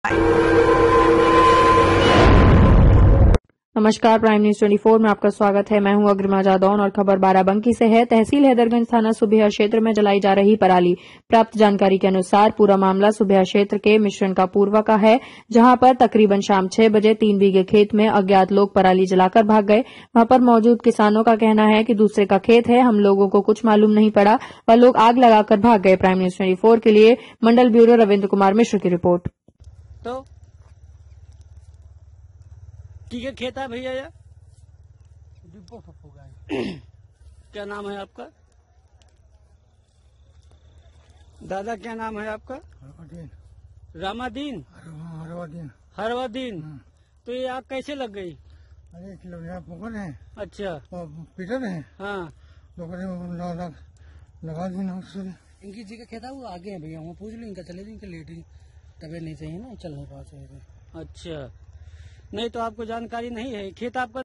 नमस्कार, prime news 24 में आपका स्वागत है। मैं हूं अग्रिमा जादौन और खबर बाराबंकी से है। तहसील हैदरगंज थाना सुबेहा क्षेत्र में जलाई जा रही पराली। प्राप्त जानकारी के अनुसार पूरा मामला सुबेहा क्षेत्र के मिश्रण का पूर्वा का है, जहां पर तकरीबन शाम 6 बजे 3 बीघे खेत में अज्ञात लोग पराली जलाकर भाग गए। वहां पर मौजूद किसानों का कहना है कि दूसरे का खेत है, हम लोगों को कुछ मालूम नहीं पड़ा, वह लोग आग लगाकर भाग गए। प्राइम न्यूज 24 के लिए मंडल ब्यूरो रविन्द्र कुमार मिश्र की रिपोर्ट। तो ठीक है, खेत है भैया ये क्या नाम है आपका? दादा क्या नाम है आपका? रामादीन। हरवादीन। तो ये आग कैसे लग गई? अरे पोखर है। अच्छा। और पीटर है। हाँ, लगा दी ना। इनकी जी का खेत है, वो आगे है भैया, वहाँ पूछ लो इनका, चले इनका लेट ही तबीयत नहीं सही है ना, चल नहीं पा। अच्छा। नहीं तो आपको जानकारी नहीं है खेत आपका?